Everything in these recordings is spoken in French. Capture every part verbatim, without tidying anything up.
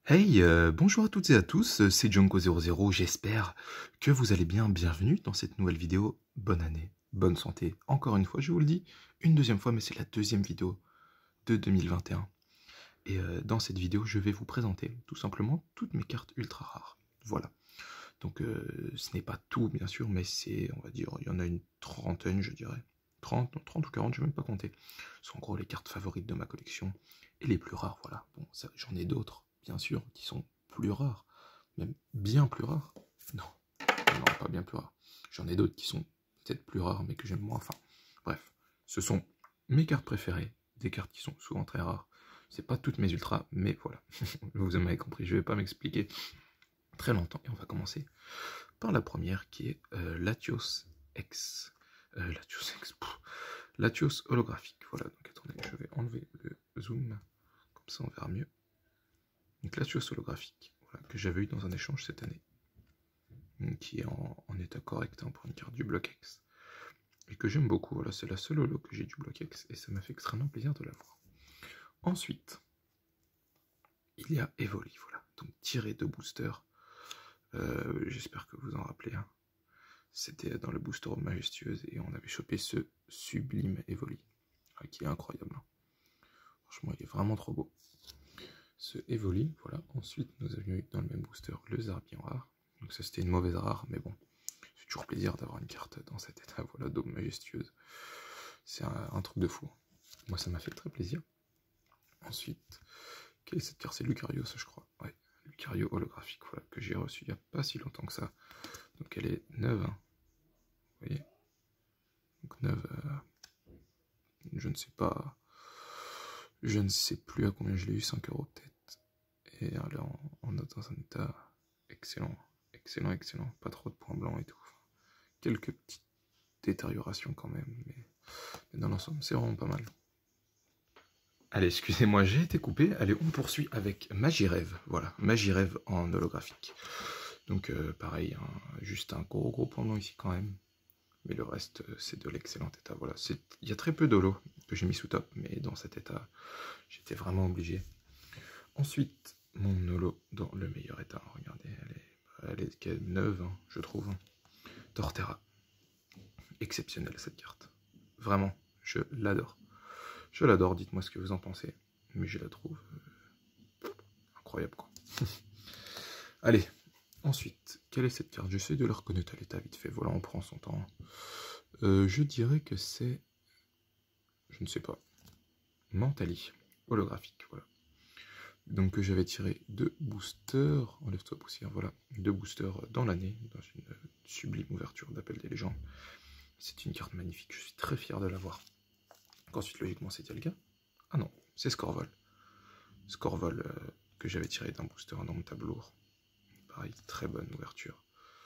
Hey, euh, bonjour à toutes et à tous, euh, c'est Junko zéro zéro, j'espère que vous allez bien, bienvenue dans cette nouvelle vidéo, bonne année, bonne santé, encore une fois je vous le dis, une deuxième fois mais c'est la deuxième vidéo de deux mille vingt et un, et euh, dans cette vidéo je vais vous présenter tout simplement toutes mes cartes ultra rares, voilà, donc euh, ce n'est pas tout bien sûr, mais c'est, on va dire, il y en a une trentaine je dirais, trente, non, trente ou quarante, je ne vais même pas compter, ce sont en gros les cartes favorites de ma collection, et les plus rares, voilà, bon, ça, j'en ai d'autres, bien sûr, qui sont plus rares, même bien plus rares. Non, non, pas bien plus rares. J'en ai d'autres qui sont peut-être plus rares, mais que j'aime moins. Enfin, bref, ce sont mes cartes préférées, des cartes qui sont souvent très rares. C'est pas toutes mes ultras, mais voilà, vous en avez compris. Je vais pas m'expliquer très longtemps, et on va commencer par la première qui est euh, Latios X. Euh, Latios X. Pff, Latios holographique. Voilà, donc attendez, je vais enlever le zoom, comme ça on verra mieux. Donc Latios holographique, voilà, que j'avais eu dans un échange cette année, qui est en, en état correct hein, pour une carte du bloc X, et que j'aime beaucoup. Voilà, c'est la seule holo que j'ai du bloc X, et ça m'a fait extrêmement plaisir de l'avoir. Ensuite, il y a Evoli, voilà, donc tiré de booster. Euh, J'espère que vous en rappelez. Hein. C'était dans le booster majestueuse, et on avait chopé ce sublime Evoli, qui est incroyable. Hein. Franchement, il est vraiment trop beau. Ce Evoli, voilà. Ensuite, nous avions eu dans le même booster le Zarbian rare. Donc ça, c'était une mauvaise rare, mais bon, c'est toujours plaisir d'avoir une carte dans cet état, voilà, d'eau majestueuse. C'est un, un truc de fou. Moi, ça m'a fait très plaisir. Ensuite, quelle est cette carte? C'est Lucario, ça, je crois. Ouais, Lucario holographique, voilà, que j'ai reçu il n'y a pas si longtemps que ça. Donc elle est neuve, hein. Vous voyez? Donc neuve, euh, je ne sais pas, je ne sais plus à combien je l'ai eu, cinq euros peut-être. Et elle est en, en, dans un état excellent, excellent, excellent. Pas trop de points blancs et tout. Quelques petites détériorations quand même, mais, mais dans l'ensemble, c'est vraiment pas mal. Allez, excusez-moi, j'ai été coupé. Allez, on poursuit avec Magirève. Voilà, Magirève en holographique. Donc, euh, pareil, hein, juste un gros gros point blanc ici quand même. Mais le reste, c'est de l'excellent état. Voilà, il y a très peu d'holo que j'ai mis sous top, mais dans cet état, j'étais vraiment obligé. Ensuite, mon holo dans le meilleur état. Regardez, elle est, elle est neuve, hein, je trouve. Torterra. Exceptionnelle cette carte. Vraiment, je l'adore. Je l'adore, dites-moi ce que vous en pensez. Mais je la trouve euh, incroyable, quoi. Allez, ensuite, quelle est cette carte? J'essaie de la reconnaître à l'état vite fait. Voilà, on prend son temps. Euh, je dirais que c'est... Je ne sais pas. Mentali. Holographique, voilà. Donc j'avais tiré deux boosters. Enlève-toi poussière, voilà. Deux boosters dans l'année, dans une sublime ouverture d'Appel des légendes. C'est une carte magnifique, je suis très fier de l'avoir. Ensuite, logiquement, c'est Dialga. Ah non, c'est Scorvol. Scorvol euh, que j'avais tiré d'un booster dans mon tableau. Pareil, très bonne ouverture.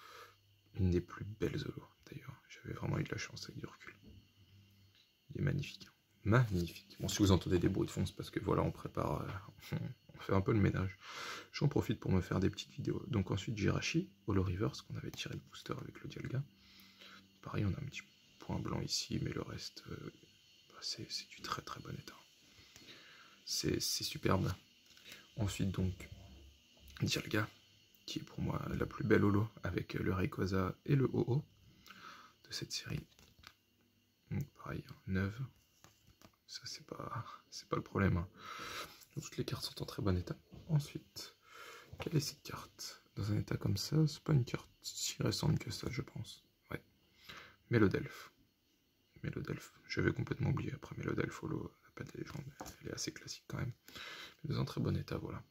Une des plus belles holos, d'ailleurs. J'avais vraiment eu de la chance avec du recul. Il est magnifique. Magnifique. Bon, si vous entendez des bruits de fond, c'est parce que voilà, on prépare... Euh, on fait un peu le ménage. J'en profite pour me faire des petites vidéos. Donc ensuite, Jirachi, Holo Reverse, qu'on avait tiré le booster avec le Dialga. Pareil, on a un petit point blanc ici, mais le reste... Euh, c'est du très très bon état. C'est superbe. Ensuite donc Dialga, qui est pour moi la plus belle holo avec le Rayquaza et le O O de cette série. Donc pareil, neuve. Ça c'est pas c'est pas le problème. Hein. Toutes les cartes sont en très bon état. Ensuite, quelle est cette carte? Dans un état comme ça, c'est pas une carte si récente que ça, je pense. Ouais. Mélodelph. Mélodelph. J'avais complètement oublié après Mélodelph holo. Des légendes, elle est assez classique quand même, mais dans un très bon état, voilà.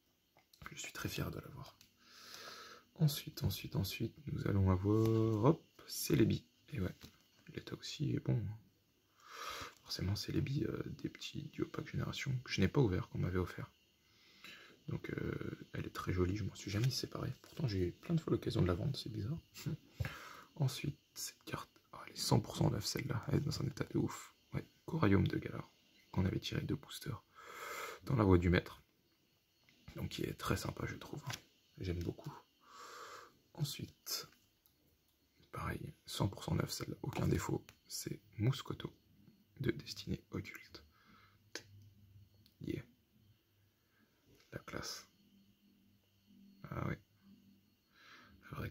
Je suis très fier de l'avoir. Ensuite, ensuite, ensuite, nous allons avoir, hop, Celebi. Et ouais, l'état aussi est bon. Forcément, Celebi, euh, des petits Duopack Génération que je n'ai pas ouvert, qu'on m'avait offert. Donc, euh, elle est très jolie, je m'en suis jamais séparé. Pourtant, j'ai eu plein de fois l'occasion de la vendre, c'est bizarre. Ensuite, cette carte, oh, elle est cent pour cent neuve celle-là, elle est dans un état de ouf. Ouais, Coraium de Galar. Qu'on avait tiré deux boosters dans la voie du maître, donc qui est très sympa je trouve, j'aime beaucoup. Ensuite, pareil, cent pour cent neuf, celle-là, aucun défaut, c'est Mouscoto de Destinée Occulte. Yeah, la classe.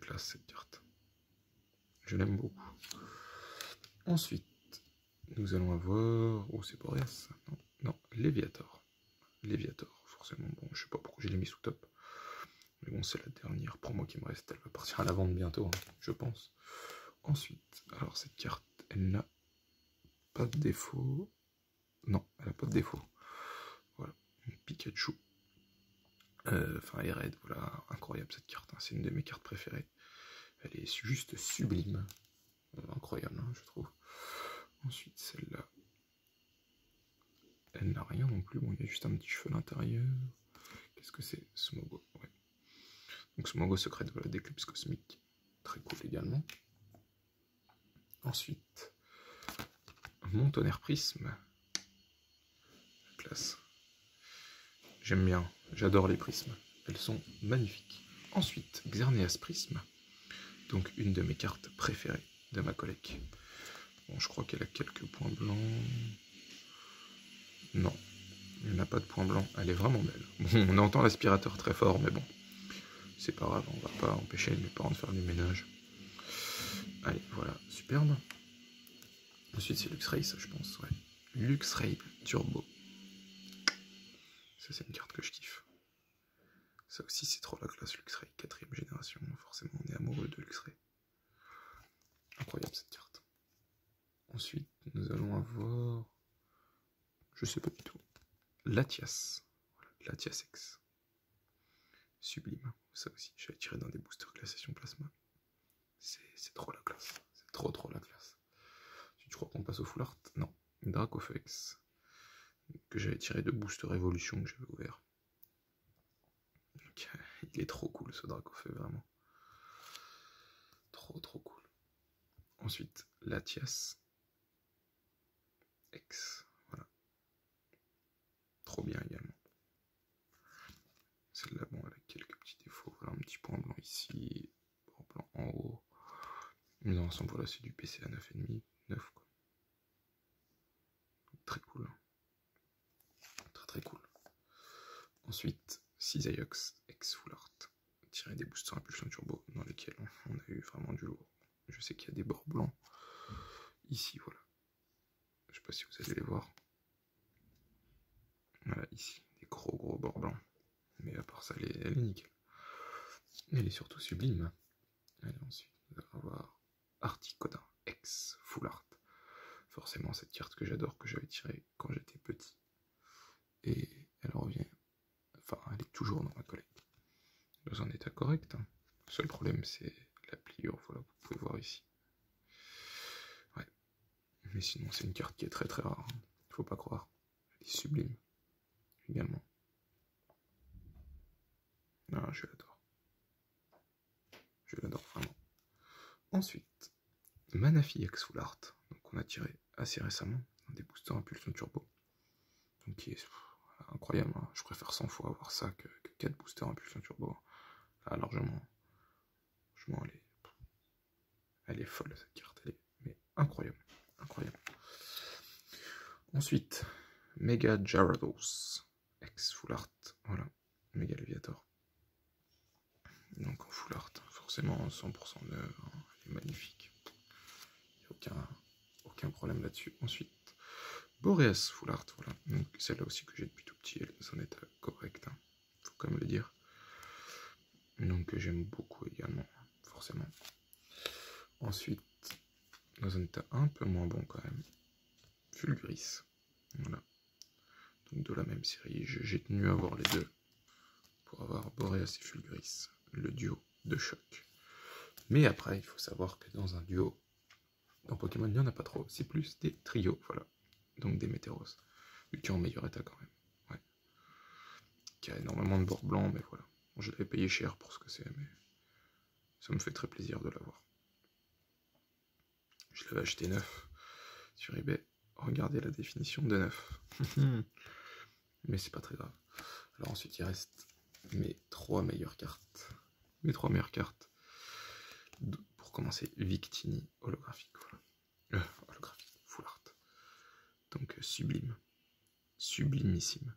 classe cette carte. Je l'aime beaucoup. Ensuite, nous allons avoir... Oh, c'est Boreas. Non, non, Léviator. Léviator, forcément. Bon, je sais pas pourquoi je l'ai mis sous top. Mais bon, c'est la dernière promo qui me reste. Elle va partir à la vente bientôt, hein, je pense. Ensuite, alors cette carte, elle n'a pas de défaut. Non, elle n'a pas de défaut. Voilà, Pikachu. Euh, enfin, Red, voilà, incroyable cette carte. Hein. C'est une de mes cartes préférées. Elle est juste sublime. Euh, incroyable, hein, je trouve. Ensuite, celle-là. Elle n'a rien non plus. Bon, il y a juste un petit cheveu à l'intérieur. Qu'est-ce que c'est? Smogo, ouais. Donc Smogo secret, voilà, d'éclipse cosmique. Très cool également. Ensuite, mon tonnerre prisme. Classe. J'aime bien, j'adore les prismes. Elles sont magnifiques. Ensuite, Xerneas prisme. Donc une de mes cartes préférées de ma collecte. Bon, je crois qu'elle a quelques points blancs. Non, elle n'a pas de points blancs. Elle est vraiment belle. Bon, on entend l'aspirateur très fort, mais bon. C'est pas grave, on va pas empêcher mes parents de faire du ménage. Allez, voilà, superbe. Ensuite, c'est Luxray, ça, je pense, ouais. Luxray Turbo. Ça, c'est une carte que je kiffe. Ça aussi, c'est trop la classe, Luxray. Quatrième génération, forcément, on est amoureux de Luxray. Incroyable, cette carte. Ensuite, nous allons avoir... Je sais pas du tout. Latias. Voilà, Latias X. Sublime. Ça aussi, je vais tirer dans des boosters glaciation plasma. C'est trop la classe. C'est trop trop la classe. Tu crois qu'on passe au full art? Non. Dracofex. Que j'avais tiré de booster évolution que j'avais ouvert. Donc, il est trop cool ce Dracofex, vraiment. Trop trop cool. Ensuite, Latias X. Voilà. Trop bien également. Celle-là, bon, elle a quelques petits défauts. Voilà, un petit point blanc ici, point blanc en haut. Mais dans l'ensemble, voilà, c'est du P C à neuf virgule cinq, neuf quoi. Donc, très cool. Très très cool. Ensuite, Cisaiox X Full Art. Tirer des boosters impulsion turbo dans lesquels on a eu vraiment du lourd. Je sais qu'il y a des bords blancs. Ici, voilà. Je sais pas si vous allez les voir. Voilà, ici, des gros gros bords blancs. Mais à part ça, elle est, elle est nickel. Elle est surtout sublime. Allez, ensuite, nous allons avoir Articodin X Full Art. Forcément, cette carte que j'adore, que j'avais tirée quand j'étais petit. Et elle revient. Enfin, elle est toujours dans ma collecte. Dans un état correct. Hein. Le seul problème, c'est la pliure. Voilà, vous pouvez voir ici. Ouais. Mais sinon, c'est une carte qui est très très rare. Hein. Faut pas croire. Elle est sublime. Également. Ah, je l'adore. Je l'adore vraiment. Ensuite, Manaphy X Full Art. Donc on a tiré assez récemment dans des boosters impulsion turbo. Donc qui est pff, incroyable. Hein. Je préfère cent fois avoir ça que, que quatre boosters impulsion turbo. Là, largement. Franchement, elle est, pff, elle est folle cette carte. Elle est mais incroyable. Incroyable. Ensuite, Mega Gyarados X Full Art. Voilà. Mega Léviator. Donc en full art, forcément cent pour cent neuve, hein, elle est magnifique. Il n'y a aucun, aucun problème là-dessus. Ensuite, Boreas full art, voilà. Donc celle-là aussi que j'ai depuis tout petit, elle est dans un état correct, hein, faut quand même le dire. Donc j'aime beaucoup également, forcément. Ensuite, dans un état un peu moins bon quand même, Fulguris. Voilà. Donc de la même série, j'ai tenu à avoir les deux pour avoir Boreas et Fulguris. Le duo de choc. Mais après, il faut savoir que dans un duo, dans Pokémon, il n'y en a pas trop. C'est plus des trios, voilà. Donc des Météros. Qui est en meilleur état quand même. Ouais. Qui a énormément de bords blancs, mais voilà. Bon, je l'avais payé cher pour ce que c'est, mais ça me fait très plaisir de l'avoir. Je l'avais acheté neuf sur eBay. Regardez la définition de neuf. Mais c'est pas très grave. Alors ensuite, il reste mes trois meilleures cartes. Mes trois meilleures cartes. Pour commencer, Victini holographique. Voilà. Euh, holographique, full art. Donc euh, sublime. Sublimissime.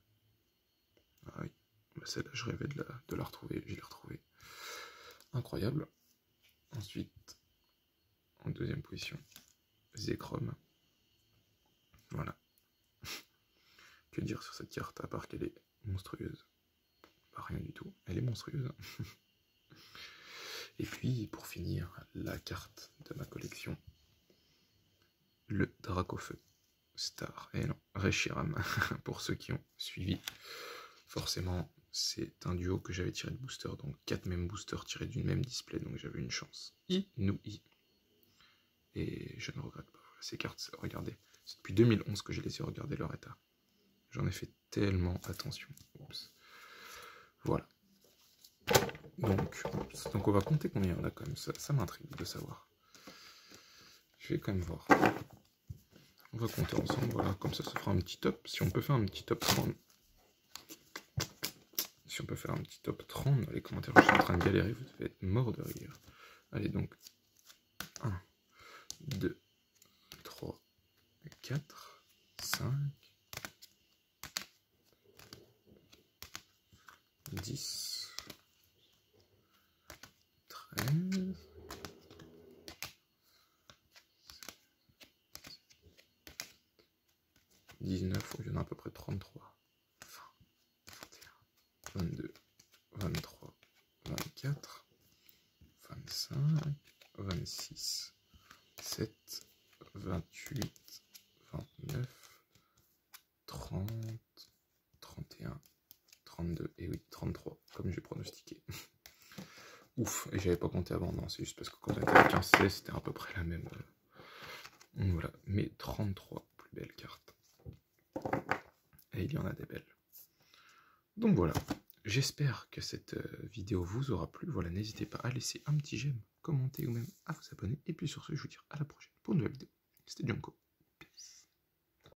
Ah oui. Bah, celle-là, je rêvais de la, de la retrouver. Je l'ai retrouvée. Incroyable. Ensuite, en deuxième position, Zekrom. Voilà. Que dire sur cette carte, à part qu'elle est monstrueuse? Bah, rien du tout, elle est monstrueuse. Et puis, pour finir, la carte de ma collection, le Dracofeu Star, et non, Reshiram, pour ceux qui ont suivi. Forcément, c'est un duo que j'avais tiré de booster, donc quatre mêmes boosters tirés d'une même display, donc j'avais une chance inouïe. Et je ne regrette pas. Voilà, ces cartes, regardez, c'est depuis deux mille onze que j'ai laissé regarder leur état. J'en ai fait tellement attention. Oups. Voilà. Donc, donc on va compter combien il y en a quand même, ça, ça m'intrigue de savoir. Je vais quand même voir. On va compter ensemble, voilà, comme ça, ça fera un petit top. Si on peut faire un petit top trente. Si on peut faire un petit top trente dans les commentaires, je suis en train de galérer, vous devez être mort de rire. Allez donc, un, deux, trois, quatre, cinq, dix, treize, dix-neuf, il y en a à peu près trente-trois, vingt, vingt et un, vingt-deux, vingt-trois, vingt-quatre, vingt-cinq, vingt-six, vingt-sept, vingt-huit, vingt-neuf, trente, trente et un, trente-deux, et oui, trente-trois, comme j'ai pronostiqué. Ouf, et j'avais pas compté avant, non, c'est juste parce que quand on était à quinze seize, c'était à peu près la même. Euh... Voilà, mais trente-trois, plus belles cartes. Et il y en a des belles. Donc voilà, j'espère que cette vidéo vous aura plu. Voilà, n'hésitez pas à laisser un petit j'aime, commenter ou même à vous abonner. Et puis sur ce, je vous dis à la prochaine pour une nouvelle vidéo. C'était Junko.